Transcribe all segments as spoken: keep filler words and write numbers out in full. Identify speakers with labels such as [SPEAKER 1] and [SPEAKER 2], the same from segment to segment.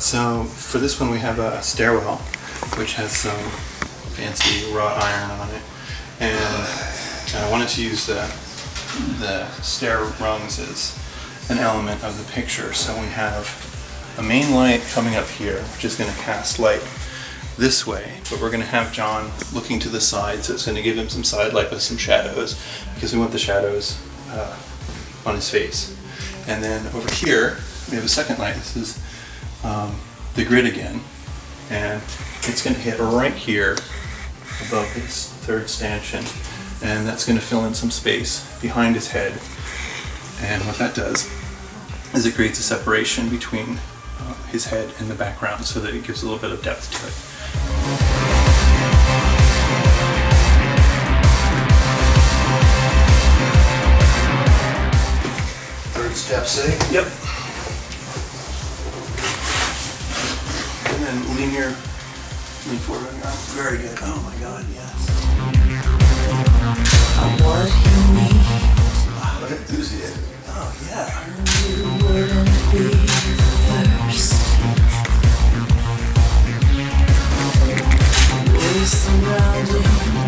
[SPEAKER 1] So for this one we have a stairwell which has some fancy wrought iron on it, and I wanted to use the, the stair rungs as an element of the picture. So we have a main light coming up here which is going to cast light this way, but we're going to have John looking to the side, so it's going to give him some side light with some shadows because we want the shadows uh, on his face. And then over here we have a second light. This is um, the grid again, and it's going to hit right here above this third stanchion, and that's going to fill in some space behind his head. And what that does is it creates a separation between uh, his head and the background so that it gives a little bit of depth to it.
[SPEAKER 2] Third step, see?
[SPEAKER 1] Yep. And then lean your, lean forward on your arm. Very good. Oh my God, yes.
[SPEAKER 3] What you need.
[SPEAKER 2] Wow, what enthusiasm.
[SPEAKER 1] Oh yeah.
[SPEAKER 3] You wouldn't be the first. We're surrounding.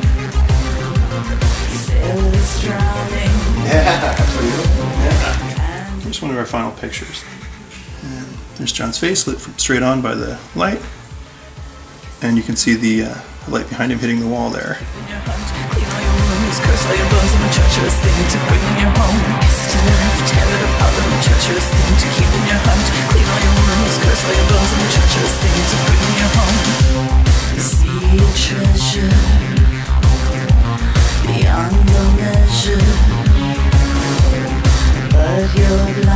[SPEAKER 3] Sailors drowning.
[SPEAKER 2] Yeah, that's what you do.
[SPEAKER 1] Yeah. Here's one of our final pictures. And there's John's face lit from straight on by the light, and you can see the uh, light behind him hitting the wall there.
[SPEAKER 3] Curse all your bones and a treacherous thing to bring in your home. Kiss to the left, tear it apart, and a treacherous thing to keep in your heart. Clean all your wounds, curse all your bones and a treacherous thing to bring in your home. See a treasure beyond the measure, but you're blind.